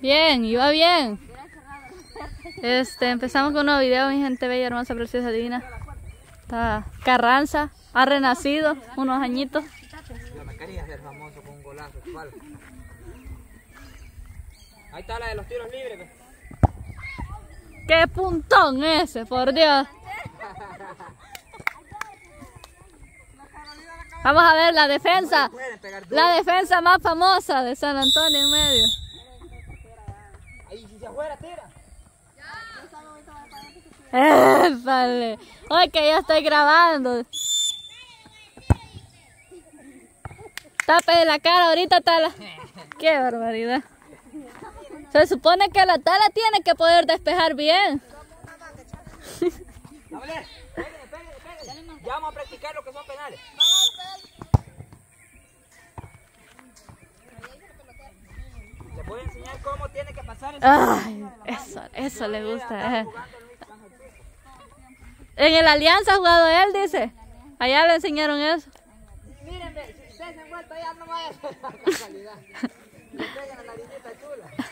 Bien, iba bien. Empezamos con un nuevo video, mi gente bella, hermosa, preciosa, divina. Está Carranza, ha renacido, unos añitos. Yo me quería hacer famoso con un golazo. ¿Cuál? Ahí está la de los tiros libres. ¡Qué puntón ese, por Dios! Vamos a ver la defensa más famosa de San Antonio en medio. Ahí si se afuera, tira. ¡Vale! ¡Ay, que ya estoy grabando! Tape la cara, ahorita está la... ¡Qué barbaridad! Se supone que la tala tiene que poder despejar bien. A ver, pégale. Ya vamos a practicar lo que son penales. Les voy a enseñar cómo tiene que pasar el... Ay, eso le gusta. En el Alianza ha jugado él, dice. Allá le enseñaron eso. Miren, si ustedes se han vuelto allá, no vaya a ser la casualidad. Le pegan la narinita chula.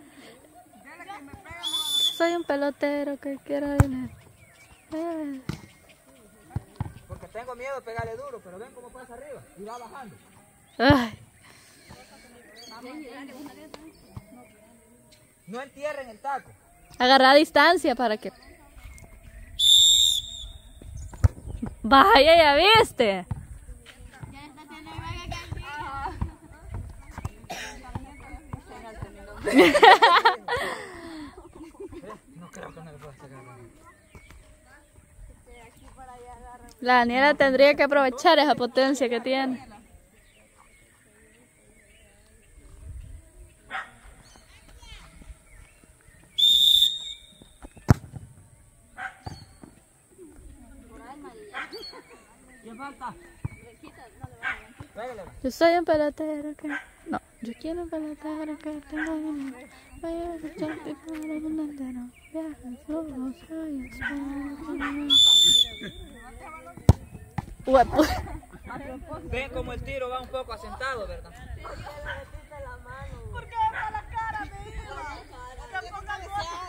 Soy un pelotero que quiero dinero. Porque tengo miedo de pegarle duro, pero ven cómo pasa arriba y va bajando. Ay. No entierren el taco. Agarra distancia para que... Vaya, ya viste. No creo que no le pueda sacar. La Daniela tendría que aprovechar esa potencia que tiene. ¿Quién falta? Pégale. Yo soy un pelotero que... No, yo quiero un pelotero que tenga dinero. Voy a escucharte para el mundo entero. Viajes, lujos, Huepo. Ven como el tiro va un poco asentado, ¿verdad? ¿Por qué va la cara, mi hija? Que ponga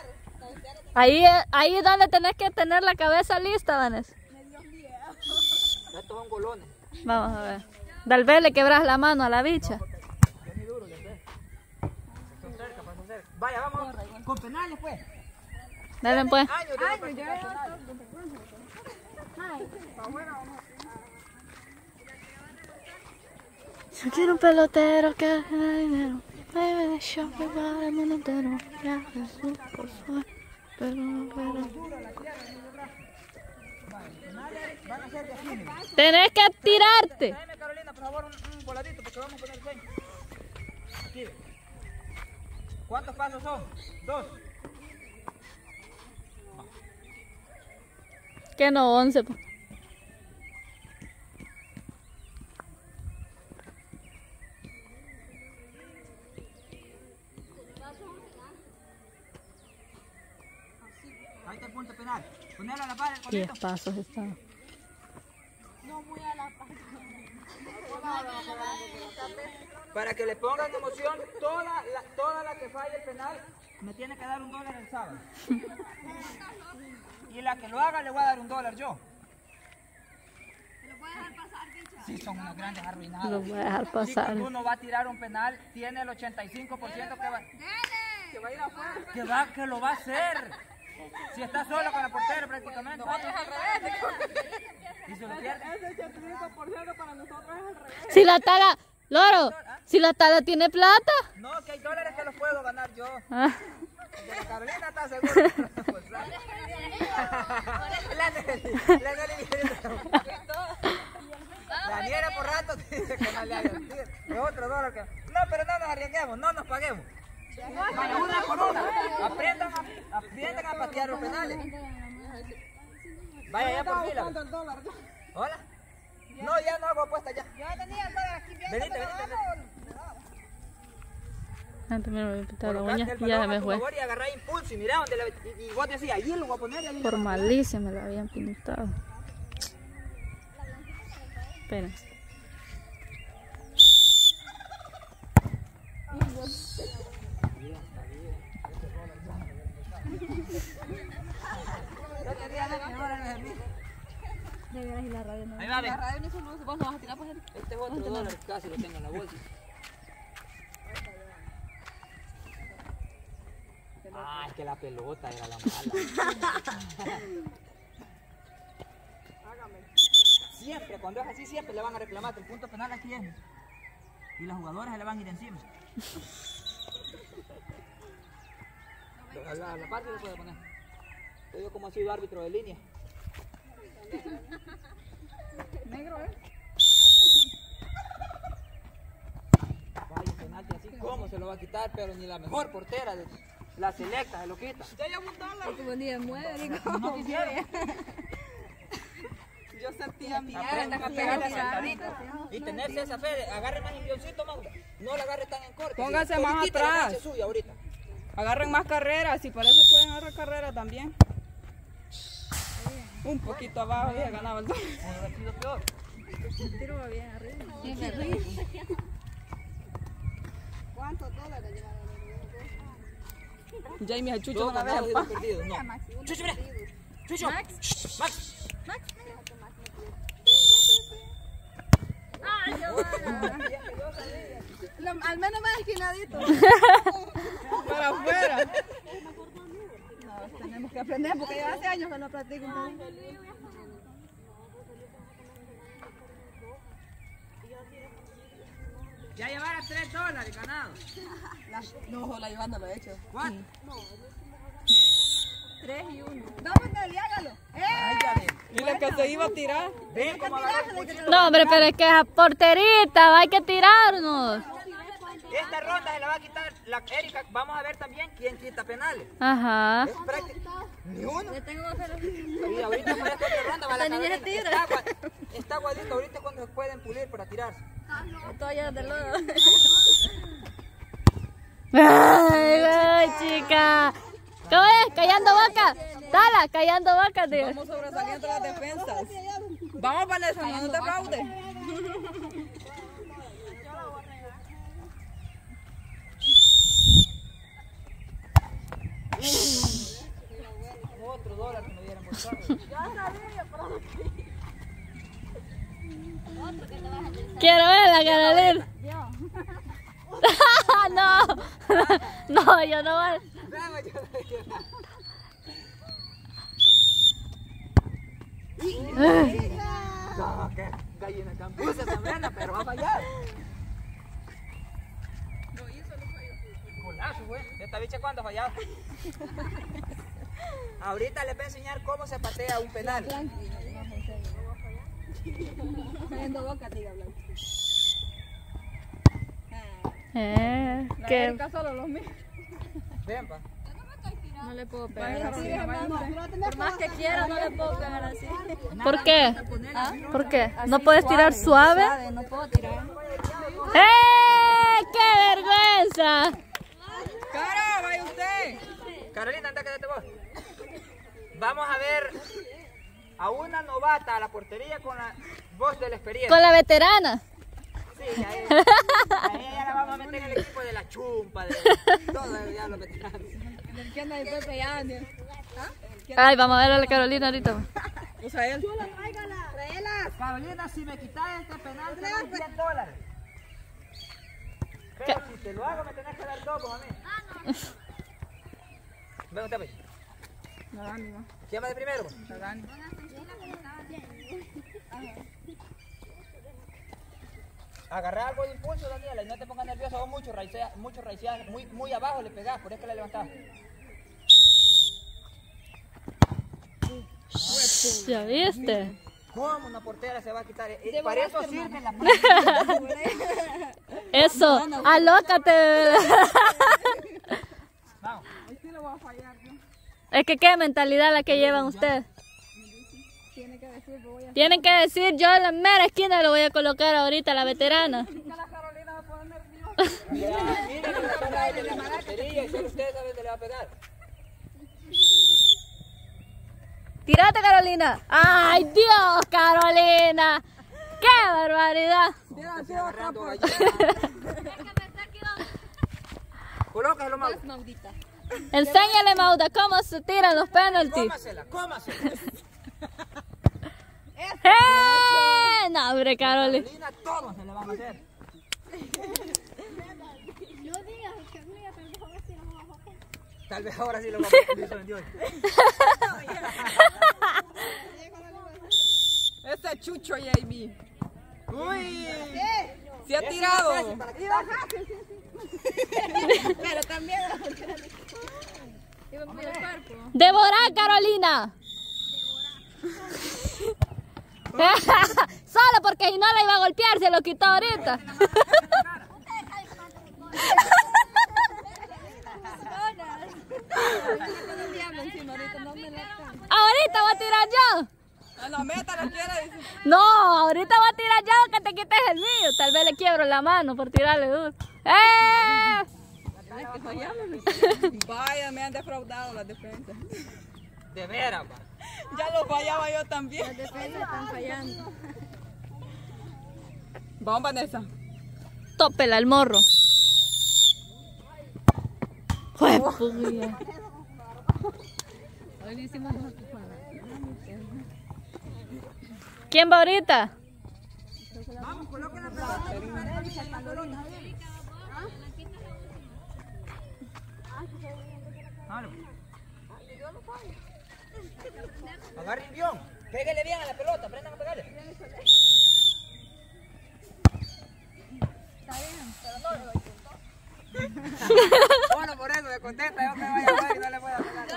Ahí es donde tenés que tener la cabeza lista, Vanessa. Estos son golones. Vamos a ver. Tal vez le quebras la mano a la bicha. Es muy duro, les ve. Son cerca, pasan cerca. Vaya, vamos. Con penales, pues. Dale pues. Años de practicar penales. Yo quiero un pelotero que tenga dinero. Baby de shopping para el mundo entero. Viajes, lujos, pero... Van a ser de aquí, mira. Tenés que tirarte. Dame, Carolina, por favor, un voladito, porque vamos a poner 6. Aquí. ¿Cuántos pasos son? 2. Que no, 11. Pues. Ahí está el punto penal. Ponerlo a la par, el 10 correcto. pasos están. No muy a la par. Para que le pongan emoción, toda la que falle el penal me tiene que dar $1 el sábado. Y la que lo haga le voy a dar $1 yo. ¿Me lo puedes dejar pasar, bicha? Sí, son unos grandes arruinados. Lo voy a dejar Si pasar. cuando uno va a tirar un penal, tiene el 85% que va a ir afuera. Que lo va a hacer. Si está solo con la portera prácticamente. Nosotros al revés. Y se lo pierde. Ese 85% para nosotros es al revés. Si la tala, Loro, si la tala tiene plata. No, que hay $1 que los puedo ganar yo. Ah. De la Carolina está seguro. La niera por rato dice que no le haga el tiro. Es otro $1 que... No, pero no nos arriesguemos, no nos paguemos. Vaya, una por una. Aprendan a patear los penales. Vaya, ya por fila. Hola. No, ya no hago apuesta ya. Yo tenía el $1 aquí viendo. Venite. Antes me voy a pintar la Colocaste uña el y ya balón me a tu fue. favor y agarrá impulso y mirá donde y vos decías, ahí lo voy a poner y ahí Por malicia me lo habían pintado. Esperen. Ahí va, ve. La radio no se luz, vos no vas a tirar para él. Este es otro dólar, casi lo tengo en la bolsa. Ah, es que la pelota era la mala. Siempre, cuando es así, siempre le van a reclamar. El punto penal aquí es. Y las jugadoras se le van a ir encima. La parte le puede poner. Yo como ha sido árbitro de línea. Negro, Vaya penalti así, ¿cómo se lo va a quitar? Pero ni la mejor portera de la selecta se lo quita. Ya llevo un dólar. Este buen día muere. No quisieron. Yo sentía mi Aprendan a pegarle sentaditas. Y tenerse esa fe, agarre más impioncito, Maura. No la agarre tan en corto. Póngase Si más ahorita la atrás. cancha es suya ahorita. Agarren más carreras y para eso pueden agarrar carreras también. Un poquito abajo y ya ganaba el dólar. No ha sido peor. tiro va bien arriba. Sí, me río. ¿Cuántos dólares llevaron? Jamie el Chucho Dos una vez ganados y al dos perdidos. No. Chucho, mira. Chucho. Max. Al menos más esquinadito. para afuera. No, tenemos que aprender porque ya hace años que no practico. Ya llevara $3 ganado. No, la llevando lo he hecho. ¿Cuánto? 3 y 1. Dame que hágalo. Ay, ya ven. Y la que se iba a tirar. Ven cómo agarra el cuchillo. No, hombre, pero es que esa porterita, hay que tirarnos. Esta ronda se la va a quitar la Erika. Vamos a ver también quién quita penales. Ajá. Es práctico. Ni uno. Le tengo que hacer. Y ahorita para esta otra ronda va la La niña Carolina. se tira. Está aguadito. Ahorita es cuando se pueden pulir para tirarse. Toallas de lodo. Ay, chica. ¿Cómo es? Callando boca. Tala, callando boca, tío. Vamos sobresaliendo las defensas. Vamos, Vanessa, no te fraude. Otro dólar que me dieran por favor. Quiero verla, Carolina. No. No, yo no voy. No, que gallina campusa zambrana, pero va a fallar. Golazo, güey. ¿Esta bicha cuándo ha fallado? Ahorita les voy a enseñar cómo se patea un penal. Cayendo boca, tía Blanca. ¿Qué? Erika solo los míos. Ven, pa. No le puedo pegar. Por más que quiera, no le puedo pegar así. ¿Por qué? ¿Por qué? ¿No puedes tirar suave? No puedo tirar. ¡Qué vergüenza! ¡Cara, vaya usted! Carolina, anda, quédate vos. Vamos a ver a una novata a la portería con la voz de la experiencia. Con la veterana. Sí, a ella la vamos a meter en el equipo de la chumpa, de todos ya los veteranos. ¿Qué anda de Pepe ya, Daniel? Ay, vamos a ver a la Carolina ahorita. O sea, él. Tráela. Carolina, si me quitas este penal, te doy $10. Pero si te lo hago, me tenés que dar todo a mí. Ven, usted, pues. No, ánimo. ¿Quién va de primero? La Dani. Agarrá algo de impulso, Daniela, y no te pongas nerviosa. Vos mucho raiceas, muy abajo le pegás, por eso que la levantás. ¿Ya viste? ¿Cómo una portera se va a quitar? Para eso sirve la práctica. Eso, alócate, bebé. Vamos. Sí lo voy a fallar yo. Es que qué mentalidad la que llevan ustedes. Tiene que decir, voy a... Tienen que decir, yo en la mera esquina lo voy a colocar ahorita, la veterana. La Carolina va a poner nerviosa. Miren que la cámara de la portería y solo ustedes saben dónde le va a pegar. ¡Tírate, Carolina! ¡Ay, Dios, Carolina! ¡Qué barbaridad! Agarrando gallina. Colócalo, Mau. Maudita. Enséñale, Mauda, cómo se tiran los penaltis. Cómasela, cómasela. ¡Eh! No, hombre, Carolina. Carolina, todos se le van a hacer. Tal vez ahora sí lo vamos a hacer. Ese chucho, Jamie. Uy. Se ha tirado. Pero también. ¡Devorá, Carolina! Solo porque si no la iba a golpear, se lo quitó ahorita. Ahorita voy a tirar yo. A la meta la quiere, dice. No, ahorita voy a tirar yo que te quites el mío. Tal vez le quiebro la mano por tirarle duro. Vaya, me han defraudado las defensas. De veras, va. Ya lo fallaba yo también. Las defensas están fallando. Vamos, Vanessa. Tópela el morro. Jue puya. ¿Quién va ahorita? Vamos, coloquen la pelota. Agarre el guión. Pégale bien a la pelota. Aprendan a pegarle. Bueno, por eso me contesta. Yo me voy a ver y no le voy a pegar.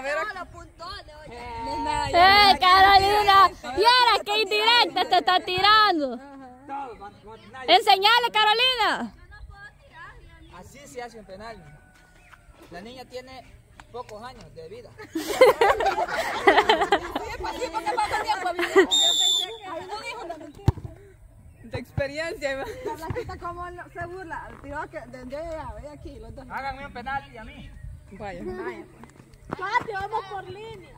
Carolina! ¡Vieras qué indirecta te está tirando! ¡Enseñale, Carolina! Así se hace un penal. La niña tiene pocos años de vida. De experiencia, Iván. La blanquita como se burla. Tiró que de allá, ve aquí, los dos. Háganme un penal y a mí. Vaya. Papi, vamos por línea.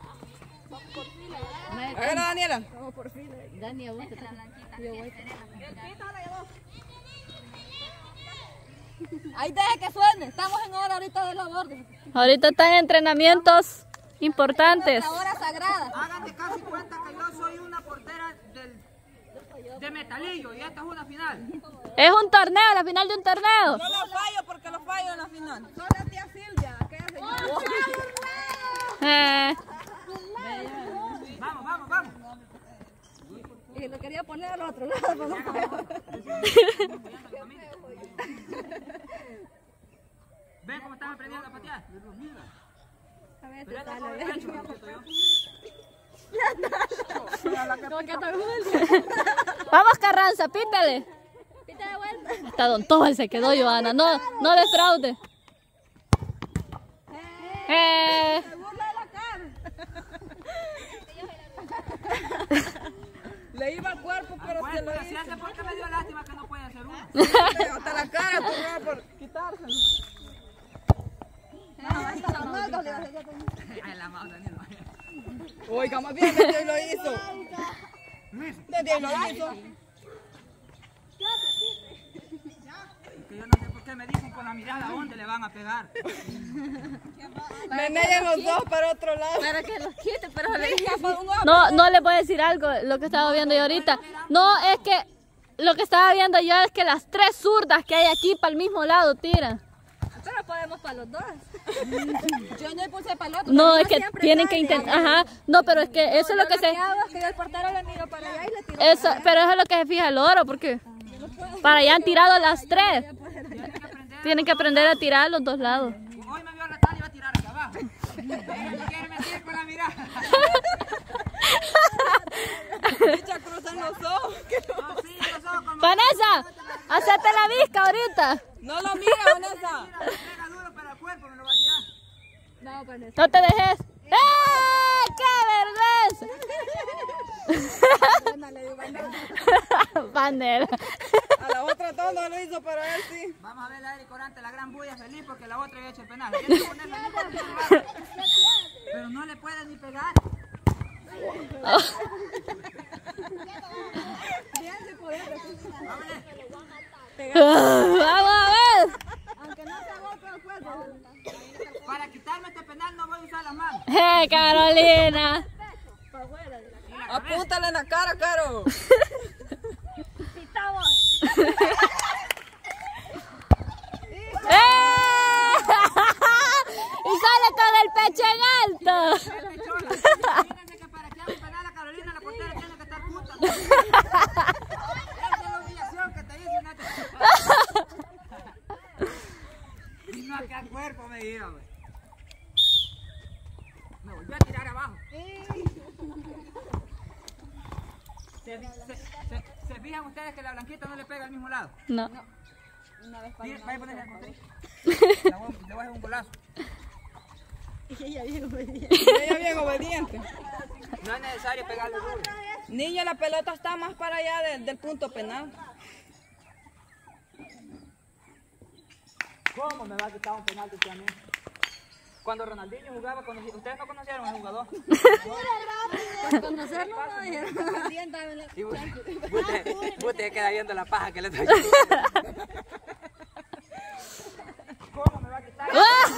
A ver, Daniela. Vamos por fila. Daniela, búsquete. Ahí deja que suene. Estamos en hora ahorita de los bordes. Ahorita están entrenamientos importantes. La hora sagrada. Hagan de casi cuenta que yo soy una portera de metalillo y esta es una final. Es un torneo, la final de un torneo. No lo fallo porque lo fallo en la final. Son la tía Silvia, aquella señora. Vamos, vamos, vamos. Y lo quería poner al otro lado. Pero no. ¿Ven cómo están aprendiendo a patear? A ver, Pero te esta sale, con ve. derecho, ¿no? Vamos, Carranza, pítale. Pita de vuelta. Hasta Don Tobal se quedó, Joana. No defraude. Se burla de la cara. Le iba al cuerpo, pero Bueno, se lo pero si hizo. hace porque me dio lástima que no puede hacer uno. Hasta la cara, tú no por quitárselo. Ay, la mano, Daniel. Oiga, más bien, desde ahí lo hizo. Desde ahí lo hizo. Que yo no sé por qué me dicen con la mirada a dónde le van a pegar. Me neguen los dos para otro lado. Para que los quite, pero le escapa un ojo. No les voy a decir algo, lo que estaba viendo yo ahorita. No, es que lo que estaba viendo yo es que las tres zurdas que hay aquí para el mismo lado tiran. Pero podemos para los dos. Yo no puse para el otro. No, pero es que siempre tienen que sale. intentar. Ajá, no, pero es que eso es lo que se. Que el portero le miró para allá y le tiró. Eso, pero eso es lo que se fija el oro, porque para allá han tirado las tres. Tienen que aprender a tirar a los dos lados. Hoy me vio la tal y va a tirar hacia abajo. Quiere meter con la mirada. Echa cruzan los ojos. No, sí, los ojos como... Vanessa, hacete la visca ahorita. No lo mira, Vanessa. Pega duro para el cuerpo, me lo va a tirar. No, para eso. No te dejes. ¡Qué vergüenza! Panel. A la otra todo no lo hizo, pero él sí. Vamos a ver a Eric Corante, la gran bulla feliz porque la otra había hecho el penal. Tiene que ponerle el mismo lugar. Pero no le puedes ni pegar. Vamos a ver. Aunque no se golpe el cuerpo. Para quitarme este penal no voy a usar las manos. Carolina. Para afuera. Apúntale en la cara, Caro. Y sale con el pecho en alto. Fíjense que para que haga un penal a Carolina, la portera tiene que estar junta. Esa es la humillación que te hice, Nati. Vino acá al cuerpo, me dijo. Me volvió a tirar abajo. ¿Se fijan ustedes que la blanquita no le pega al mismo lado? No. Vaya a ponerle al portero. Le voy a hacer un golazo. Ella bien obediente. No es necesario pegarle duro. Niño, la pelota está más para allá del punto penal. ¿Cómo me va a quitar un penalti usted a mí? Cuando Ronaldinho jugaba, ustedes no conocieron al jugador. Conocerlo no dijeron. Y usted queda viendo la paja que le estoy ¿Cómo me va a quitar?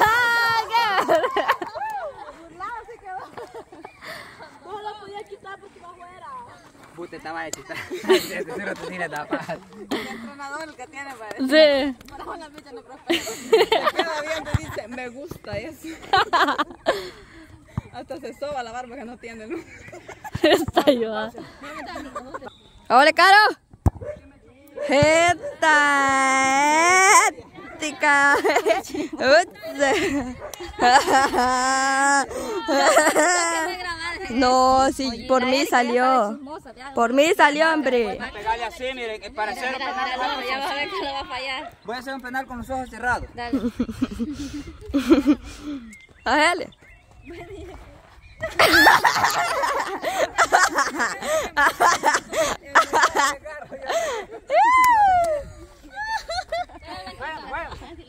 No lo podía quitar porque iba afuera. Usted estaba hecho. Ese no te tira la paja. El entrenador el que tiene parece. Sí. Para la mecha no prospera. Se queda bien, te dice, me gusta eso. Hasta se soba la barba que no tiene luz. Está yo. Hola, Caro. Jeta ética. No, sí, por mí salió. Por mí salió, hombre. Pegarle así, miren, para hacer un penal. Ya vas a ver que lo va a fallar. Voy a hacer un penal con los ojos cerrados. Dale. Dale. Bueno,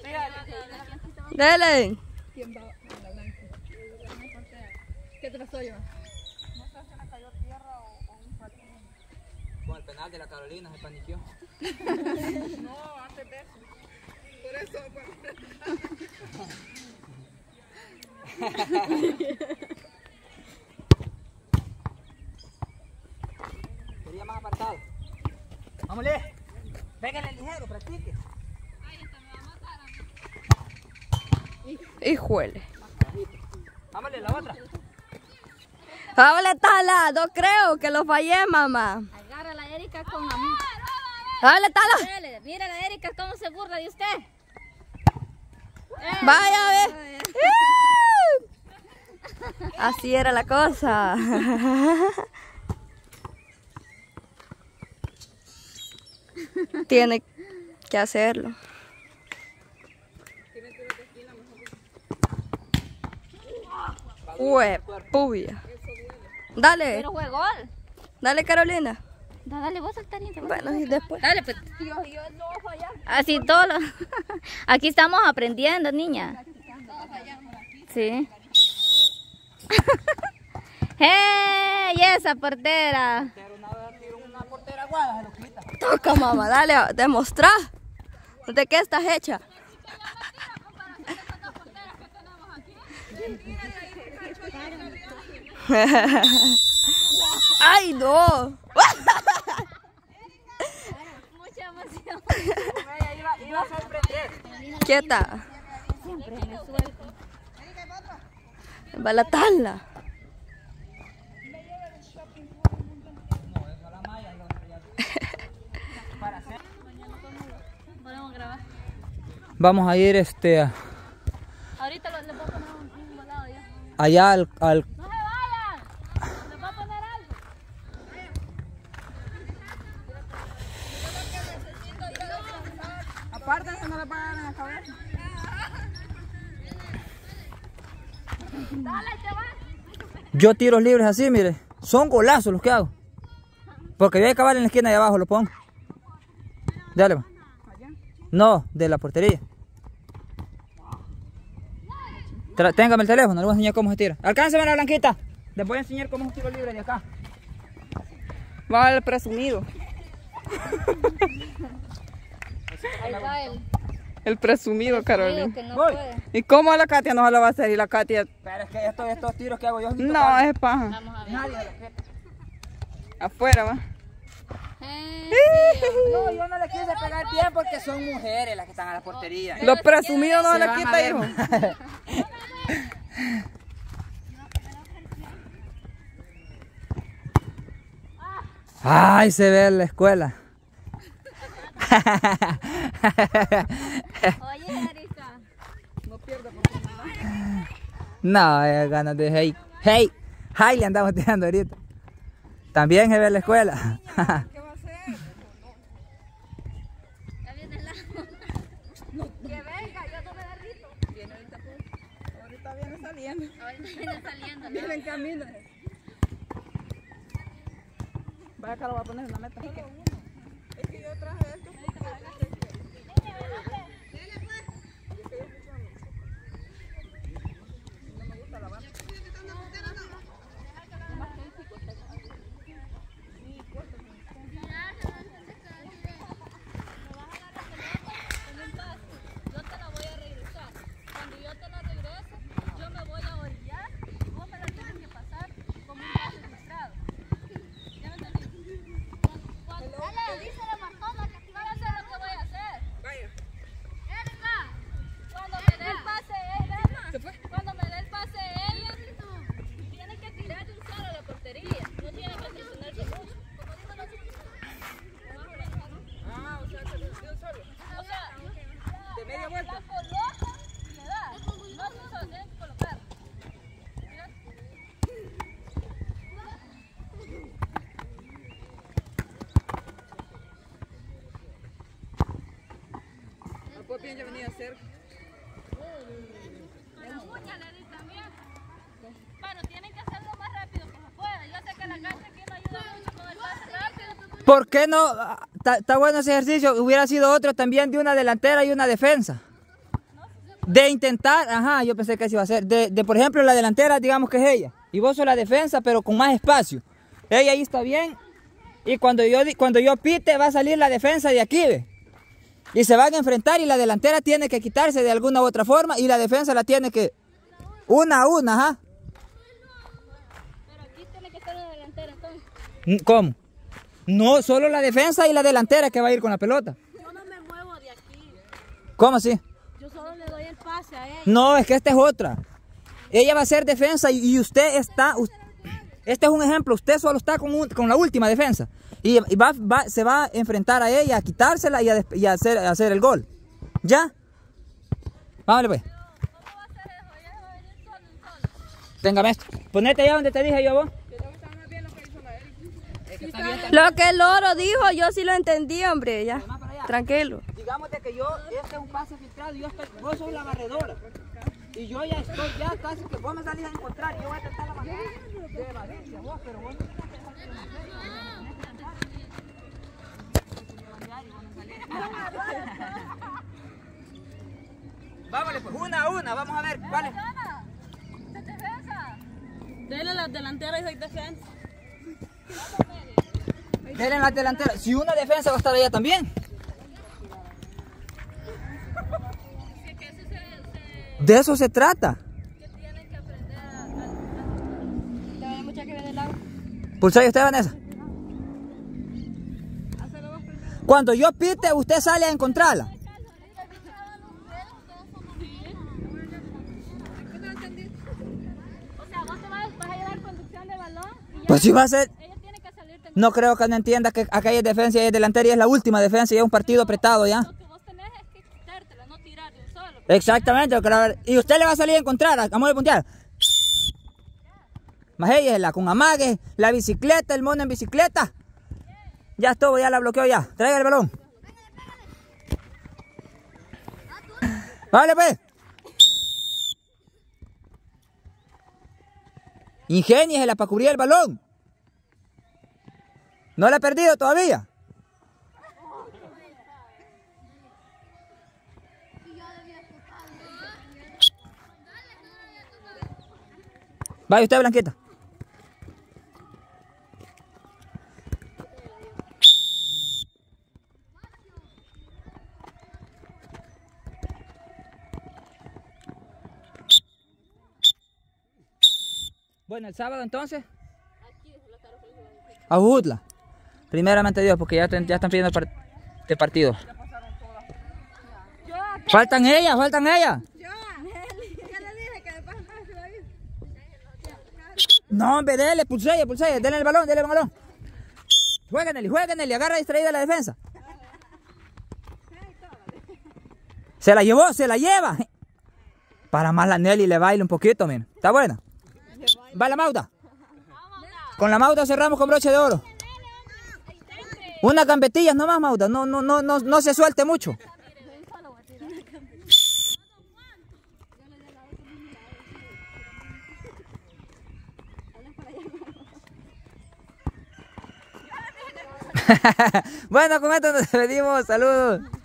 Dale. ¿Quién va? La blanca. ¿Qué te pasó, yo? con el penal de la Carolina se paniqueó. No, antes de eso. Por eso, Quería más apartado. Vámonos. Pégale ligero, practique. Hijuele. Vámonos, la otra. Háblale, Tala. No creo que lo fallé, mamá. Agarra a la Erika con la mía. Háblale, Tala. Mira la Erika cómo se burla de usted. Vaya, ve. Así era la cosa. Tiene que hacerlo. Puya. Dale. Pero fue gol. Dale, Carolina. Dale vos, Saltarita. Bueno, y después. Dale, pues. Así todo lo... Aquí estamos aprendiendo, niña. Sí. ¡Hey! ¡Esa portera! Pero una portera aguada se lo quita. Toca, mamá, dale, demostrar de qué estás hecha. ¡Ay, no! Mucha emoción. Iba a sorprender. Quieta. Siempre me suelto. Va la tabla. Podemos grabar. Vamos a ir Ahorita les voy a poner un volado ya. allá al ¡No se vayan! Les voy a poner algo. Apártense, no le pagan en la cabeza. Dale, te va. Yo tiros libres así, mire. Son golazos los que hago. Porque voy a acabar en la esquina de abajo, lo pongo. Dale, va. No, de la portería. Téngame el teléfono, le voy a enseñar cómo se tira. Alcánceme la blanquita. Les voy a enseñar cómo se tiro libre de acá. Va el presumido. Ahí va él. El presumido, Digo Carolina. que no Voy. puede. ¿Y cómo la Katia no se lo va a hacer? Y la Katia... Pero es que estos tiros que hago yo... No, es paja. Vamos a ver. Nadie se lo quita. Afuera, va. No, yo no le quise pegar bien porque son mujeres las que están a la portería. Los presumidos no le quita, hijo. Ay, se ve en la escuela. Oye, Erika. No, ganas de hey. Hey, le andamos tirando ahorita. También se ve en la escuela. ¿Qué va a hacer? Ya viene el agua. Que venga, yo no me derrito. Viene ahorita, pues. Ahorita viene saliendo. Ahorita viene saliendo. Viene en camino. Vaya que lo voy a poner en la meta. Es que yo traje esto. Yo te la voy a regresar. Cuando yo te la regrese, yo me voy a orillar y vos me la tienes que pasar como un pase frustrado. ¿Ya me entendí? Dale, díselo, Martona, que voy a hacer lo que voy a hacer. Vaya. Erika, cuando me dé el pase ella, cuando me dé el pase ella, tiene que tirar de un solo a la portería. No tiene que presionarse mucho. Como dijo la chiquita. Ah, o sea, que de un solo. O sea, De media vuelta. la coloca y le da. No se solo tiene que colocar. Mira. Después bien ya venía a hacer. Con la uña le di también. Bueno, tienen que hacerlo más rápido que se pueda. Yo sé que la cancha aquí no ayuda mucho con el pase rápido. ¿Por qué no? Está bueno ese ejercicio. Hubiera sido otro también de una delantera y una defensa. De intentar, ajá, yo pensé que así iba a ser. De por ejemplo, la delantera, digamos que es ella. Y vos sos la defensa, pero con más espacio. Ella ahí está bien. Y cuando yo pite, va a salir la defensa de aquí, ¿ve? Y se van a enfrentar y la delantera tiene que quitarse de alguna u otra forma y la defensa la tiene que... Una a una, ajá. Pero aquí tiene que estar la delantera entonces. ¿Cómo? No, solo la defensa y la delantera que va a ir con la pelota. Yo no me muevo de aquí. ¿Cómo así? Yo solo le doy el pase a ella. No, es que esta es otra. Ella va a ser defensa y usted está... Este es un ejemplo, usted solo está con la última defensa. Y se va a enfrentar a ella, a quitársela y a hacer el gol. ¿Ya? Vámonos pues. ¿Cómo va a hacer eso? Ella va a venir solo en solo. Téngame esto. Ponete allá donde te dije yo, vos. Lo que el loro dijo, yo sí lo entendí, hombre, ya. Tranquilo. Digamos de que yo, este es un pase filtrado, vos sos la barredora. Y yo ya estoy, ya casi que vos me salís a encontrar y yo voy a tratar la manera de evadirte a vos, pero vos no tenés que salir de Vámonos pues, una a una, vamos a ver cuál es. Defensa. Dele la delantera y soy defensa. Denle la delantera, si una defensa va a estar allá también. De eso se trata. Que tienen que aprender a... Hay mucha que viene del agua. Pulsar usted, Vanessa. Cuando yo pite, usted sale a encontrarla. O sea, vos te vas a llevar conducción de balón y ya Pues si va a ser... ella tiene que salir temprano. No creo que no entienda que acá hay defensa y hay delantera y es la última defensa y es un partido apretado ya. Lo que vos tenés es que quitártela, no tirar de un solo. Exactamente, y usted le va a salir a encontrar, vamos a puntear. Más ella es la con amague, la bicicleta, el mono en bicicleta. Ya estuvo, ya la bloqueó ya. Traiga el balón. Vale pues. Ingéniesela para cubrir el balón. ¿No la ha perdido todavía? Vaya usted, Blanquita. Bueno, el sábado entonces. A Ujutla. Primeramente Dios, porque ya están pidiendo este partido. Faltan ellas, faltan ellas. Ya le dije que después se va a ir. No, hombre, dele, pulsella, denle el balón, Jueguen, Nelly, agarra distraída la defensa. Se la llevó, se la lleva. Para más la Nelly le baila un poquito, miren. ¿Está buena? Va la Mauda. Con la Mauda cerramos con broche de oro. Unas gambetillas nomás, Mauda. No se suelte mucho. Bueno, con esto nos despedimos. Saludos.